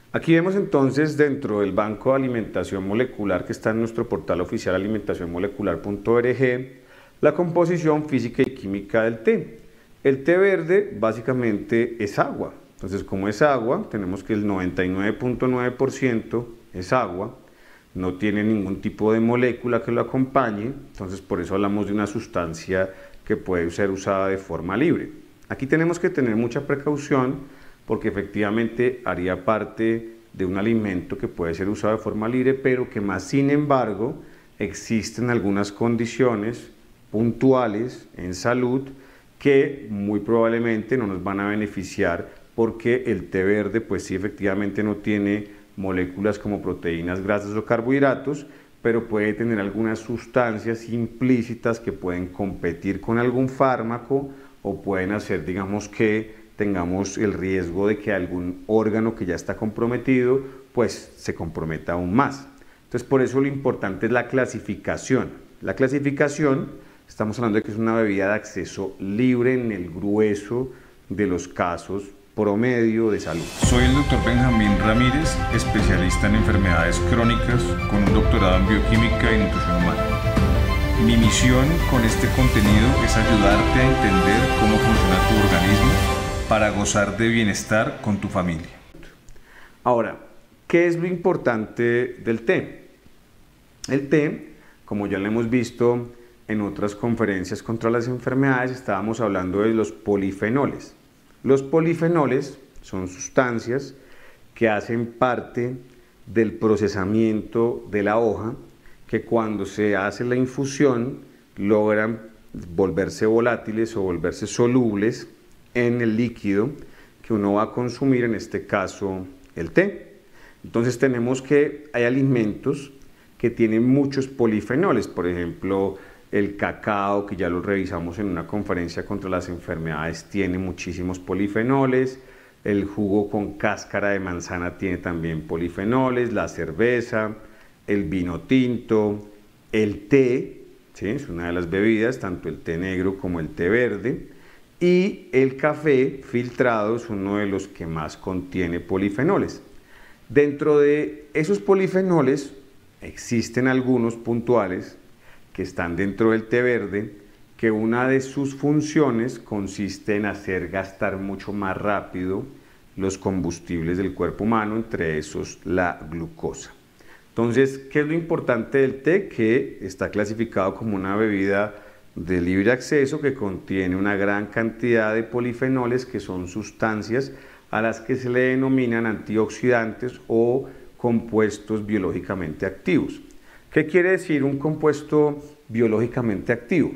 Aquí vemos entonces dentro del banco de alimentación molecular que está en nuestro portal oficial alimentacionmolecular.org la composición física y química del té. El té verde básicamente es agua. Entonces, como es agua, tenemos que el 99.9% es agua, no tiene ningún tipo de molécula que lo acompañe, entonces por eso hablamos de una sustancia que puede ser usada de forma libre. Aquí tenemos que tener mucha precaución porque efectivamente haría parte de un alimento que puede ser usado de forma libre, pero que más sin embargo existen algunas condiciones puntuales en salud que muy probablemente no nos van a beneficiar porque el té verde pues sí efectivamente no tiene moléculas como proteínas, grasas o carbohidratos, pero puede tener algunas sustancias implícitas que pueden competir con algún fármaco o pueden hacer, digamos, que tengamos el riesgo de que algún órgano que ya está comprometido, pues se comprometa aún más. Entonces, por eso lo importante es la clasificación. La clasificación, estamos hablando de que es una bebida de acceso libre en el grueso de los casos promedio de salud. Soy el doctor Benjamín Ramírez, especialista en enfermedades crónicas con un doctorado en bioquímica y nutrición humana. Mi misión con este contenido es ayudarte a entender cómo funciona tu organismo para gozar de bienestar con tu familia. Ahora, ¿qué es lo importante del té? El té, como ya lo hemos visto en otras conferencias contra las enfermedades, estábamos hablando de los polifenoles. Los polifenoles son sustancias que hacen parte del procesamiento de la hoja, que cuando se hace la infusión logran volverse volátiles o volverse solubles en el líquido que uno va a consumir, en este caso el té. Entonces tenemos que hay alimentos que tienen muchos polifenoles, por ejemplo el cacao, que ya lo revisamos en una conferencia contra las enfermedades, tiene muchísimos polifenoles, el jugo con cáscara de manzana tiene también polifenoles, la cerveza, el vino tinto, el té, ¿sí? Es una de las bebidas, tanto el té negro como el té verde, y el café filtrado es uno de los que más contiene polifenoles. Dentro de esos polifenoles existen algunos puntuales que están dentro del té verde, que una de sus funciones consiste en hacer gastar mucho más rápido los combustibles del cuerpo humano, entre esos la glucosa. Entonces, ¿qué es lo importante del té? Que está clasificado como una bebida de libre acceso que contiene una gran cantidad de polifenoles, que son sustancias a las que se le denominan antioxidantes o compuestos biológicamente activos. ¿Qué quiere decir un compuesto biológicamente activo?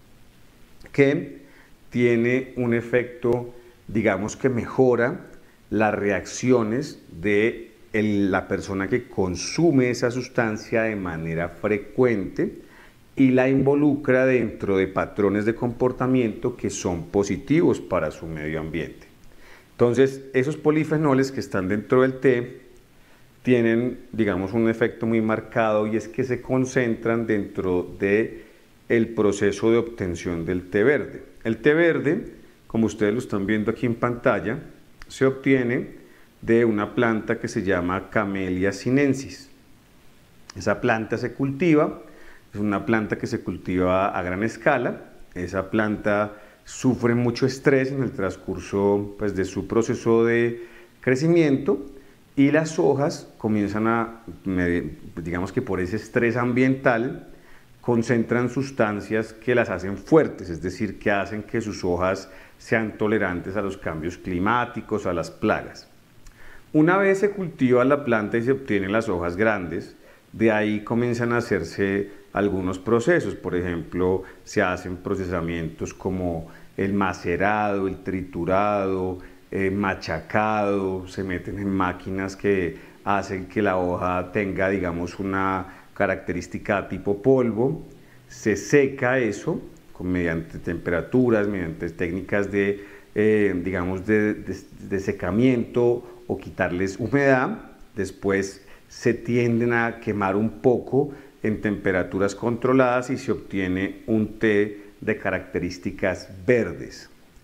Que tiene un efecto, digamos, que mejora las reacciones de la persona que consume esa sustancia de manera frecuente y la involucra dentro de patrones de comportamiento que son positivos para su medio ambiente. Entonces, esos polifenoles que están dentro del té tienen, digamos, un efecto muy marcado, y es que se concentran dentro del proceso de obtención del té verde. El té verde, como ustedes lo están viendo aquí en pantalla, se obtiene de una planta que se llama Camellia sinensis. Esa planta se cultiva, es una planta que se cultiva a gran escala. Esa planta sufre mucho estrés en el transcurso, pues, de su proceso de crecimiento, y las hojas comienzan a, digamos que por ese estrés ambiental, concentran sustancias que las hacen fuertes, es decir, que hacen que sus hojas sean tolerantes a los cambios climáticos, a las plagas. Una vez se cultiva la planta y se obtienen las hojas grandes, de ahí comienzan a hacerse algunos procesos. Por ejemplo, se hacen procesamientos como el macerado, el triturado, machacado, se meten en máquinas que hacen que la hoja tenga, digamos, una característica tipo polvo. Se seca eso mediante temperaturas, mediante técnicas de, digamos, de secamiento o quitarles humedad. Después se tienden a quemar un poco en temperaturas controladas y se obtiene un té de características verdes.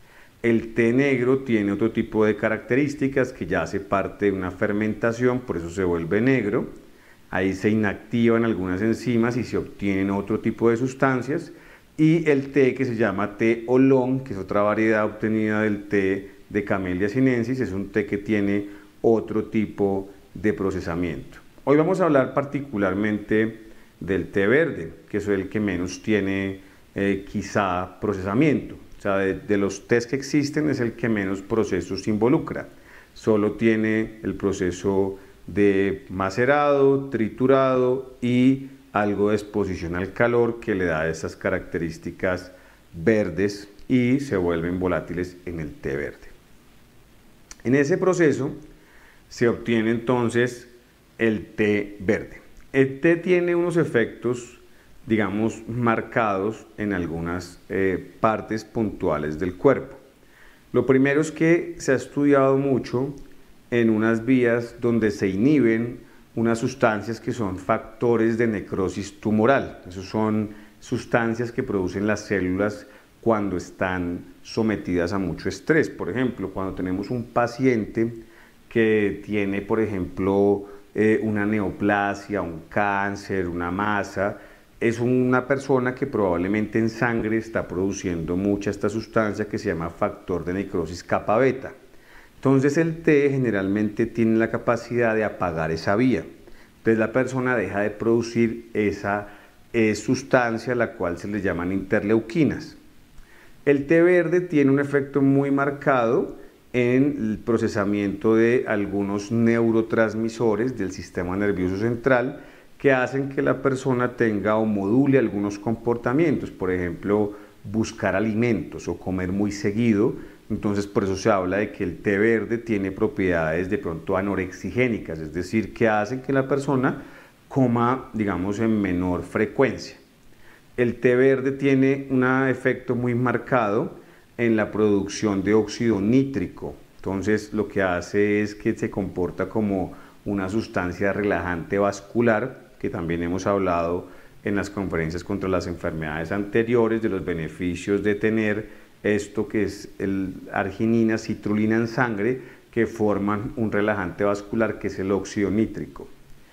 El té negro tiene otro tipo de características que ya hace parte de una fermentación, por eso se vuelve negro. Ahí se inactivan algunas enzimas y se obtienen otro tipo de sustancias. Y el té que se llama té oolong, que es otra variedad obtenida del té de Camellia sinensis, es un té que tiene otro tipo de procesamiento. Hoy vamos a hablar particularmente del té verde, que es el que menos tiene quizá procesamiento. O sea, de los tés que existen es el que menos procesos involucra. Solo tiene el proceso de macerado, triturado y algo de exposición al calor que le da esas características verdes y se vuelven volátiles en el té verde. En ese proceso se obtiene entonces el té verde. El té tiene unos efectos, digamos, marcados en algunas partes puntuales del cuerpo. Lo primero es que se ha estudiado mucho en unas vías donde se inhiben unas sustancias que son factores de necrosis tumoral. Esas son sustancias que producen las células cuando están sometidas a mucho estrés. Por ejemplo, cuando tenemos un paciente que tiene, por ejemplo, una neoplasia, un cáncer, una masa, es una persona que probablemente en sangre está produciendo mucha esta sustancia que se llama factor de necrosis kappa beta. Entonces el té generalmente tiene la capacidad de apagar esa vía. Entonces la persona deja de producir esa sustancia, la cual se le llaman interleuquinas. El té verde tiene un efecto muy marcado en el procesamiento de algunos neurotransmisores del sistema nervioso central que hacen que la persona tenga o module algunos comportamientos, por ejemplo, buscar alimentos o comer muy seguido. Entonces por eso se habla de que el té verde tiene propiedades de pronto anorexigénicas, es decir, que hacen que la persona coma, digamos, en menor frecuencia. El té verde tiene un efecto muy marcado en la producción de óxido nítrico. Entonces lo que hace es que se comporta como una sustancia relajante vascular, que también hemos hablado en las conferencias contra las enfermedades anteriores, de los beneficios de tener esto que es arginina, citrulina en sangre, que forman un relajante vascular que es el óxido nítrico.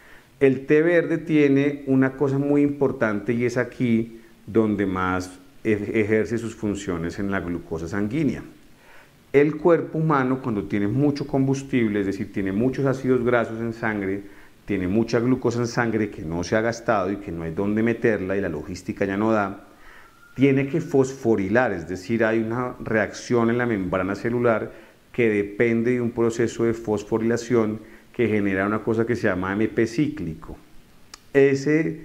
El té verde tiene una cosa muy importante y es aquí donde más ejerce sus funciones en la glucosa sanguínea. El cuerpo humano, cuando tiene mucho combustible, es decir, tiene muchos ácidos grasos en sangre, tiene mucha glucosa en sangre que no se ha gastado y que no hay dónde meterla y la logística ya no da, tiene que fosforilar, es decir, hay una reacción en la membrana celular que depende de un proceso de fosforilación que genera una cosa que se llama AMP cíclico. Ese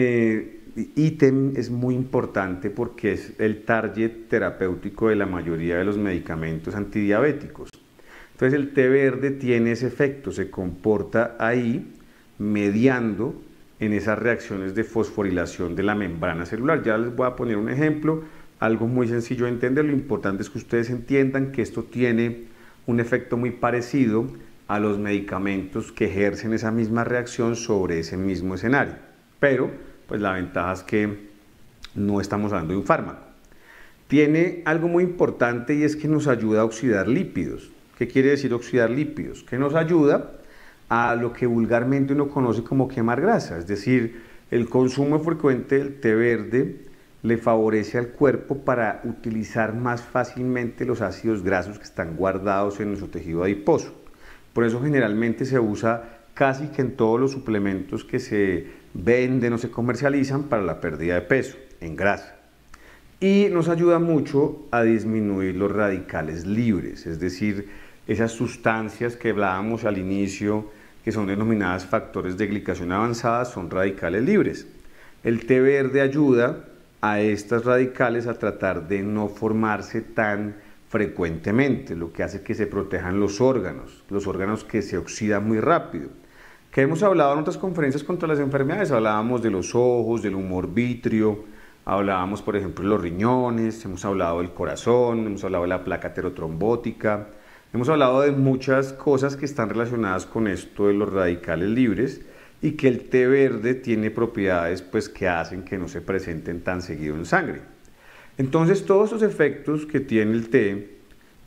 ítem es muy importante porque es el target terapéutico de la mayoría de los medicamentos antidiabéticos. Entonces el té verde tiene ese efecto, se comporta ahí mediando en esas reacciones de fosforilación de la membrana celular. Ya les voy a poner un ejemplo, algo muy sencillo de entender. Lo importante es que ustedes entiendan que esto tiene un efecto muy parecido a los medicamentos que ejercen esa misma reacción sobre ese mismo escenario. Pero, pues la ventaja es que no estamos hablando de un fármaco. Tiene algo muy importante y es que nos ayuda a oxidar lípidos. ¿Qué quiere decir oxidar lípidos? Que nos ayuda a lo que vulgarmente uno conoce como quemar grasa, es decir, el consumo frecuente del té verde le favorece al cuerpo para utilizar más fácilmente los ácidos grasos que están guardados en nuestro tejido adiposo. Por eso generalmente se usa casi que en todos los suplementos que se venden o se comercializan para la pérdida de peso, en grasa. Y nos ayuda mucho a disminuir los radicales libres, es decir, esas sustancias que hablábamos al inicio, que son denominadas factores de glicación avanzada, son radicales libres. El té verde ayuda a estas radicales a tratar de no formarse tan frecuentemente, lo que hace que se protejan los órganos que se oxidan muy rápido. Que hemos hablado en otras conferencias contra las enfermedades, hablábamos de los ojos, del humor vítreo, hablábamos por ejemplo de los riñones, hemos hablado del corazón, hemos hablado de la placa aterotrombótica, hemos hablado de muchas cosas que están relacionadas con esto de los radicales libres y que el té verde tiene propiedades pues, que hacen que no se presenten tan seguido en sangre. Entonces todos esos efectos que tiene el té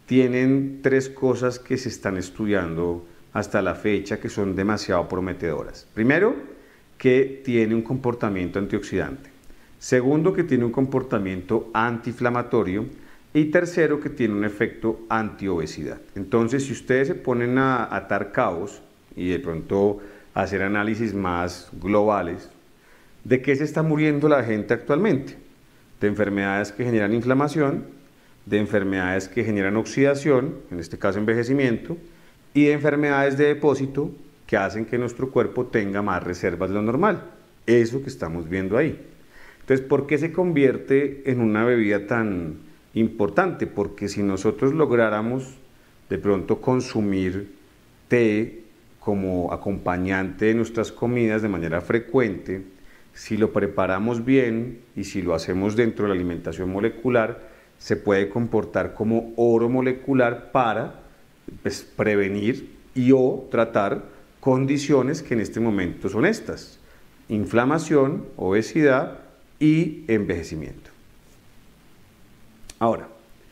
tienen tres cosas que se están estudiando hasta la fecha que son demasiado prometedoras. Primero, que tiene un comportamiento antioxidante. Segundo, que tiene un comportamiento antiinflamatorio. Y tercero, que tiene un efecto antiobesidad. Entonces, si ustedes se ponen a atar cabos y de pronto hacer análisis más globales, ¿de qué se está muriendo la gente actualmente? De enfermedades que generan inflamación, de enfermedades que generan oxidación, en este caso envejecimiento, y de enfermedades de depósito que hacen que nuestro cuerpo tenga más reservas de lo normal. Eso que estamos viendo ahí. Entonces, ¿por qué se convierte en una bebida tan importante? Porque si nosotros lográramos de pronto consumir té como acompañante de nuestras comidas de manera frecuente, si lo preparamos bien y si lo hacemos dentro de la alimentación molecular, se puede comportar como oro molecular para prevenir y o tratar condiciones que en este momento son estas: inflamación, obesidad y envejecimiento. Ahora,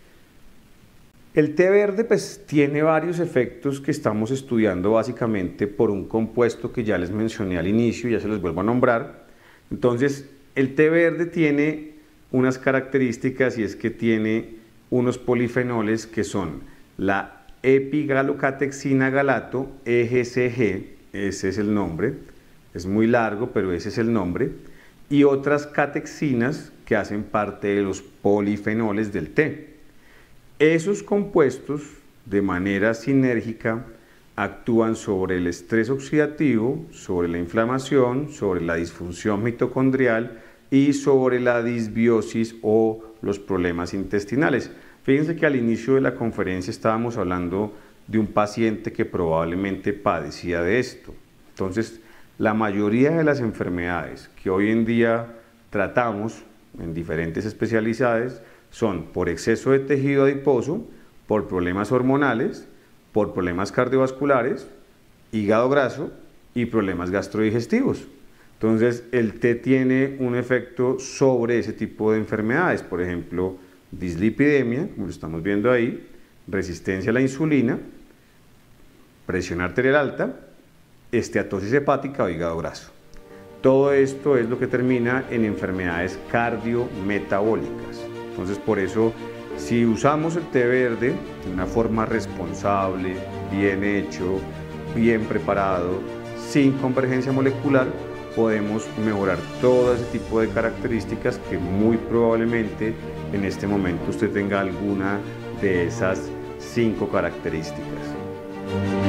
el té verde tiene varios efectos que estamos estudiando básicamente por un compuesto que ya les mencioné al inicio, ya se los vuelvo a nombrar. Entonces, el té verde tiene unas características, y es que tiene unos polifenoles que son la epigalocatexina galato, EGCG, ese es el nombre, es muy largo, pero ese es el nombre, y otras catexinas que hacen parte de los polifenoles del té. Esos compuestos, de manera sinérgica, actúan sobre el estrés oxidativo, sobre la inflamación, sobre la disfunción mitocondrial y sobre la disbiosis o los problemas intestinales. Fíjense que al inicio de la conferencia estábamos hablando de un paciente que probablemente padecía de esto. Entonces, la mayoría de las enfermedades que hoy en día tratamos en diferentes especialidades son por exceso de tejido adiposo, por problemas hormonales, por problemas cardiovasculares, hígado graso y problemas gastrodigestivos. Entonces, el té tiene un efecto sobre ese tipo de enfermedades, por ejemplo, dislipidemia, como lo estamos viendo ahí, resistencia a la insulina, presión arterial alta, esteatosis hepática o hígado graso. Todo esto es lo que termina en enfermedades cardiometabólicas. Entonces, por eso, si usamos el té verde de una forma responsable, bien hecho, bien preparado, sin convergencia molecular, podemos mejorar todo ese tipo de características que muy probablemente en este momento usted tenga alguna de esas 5 características.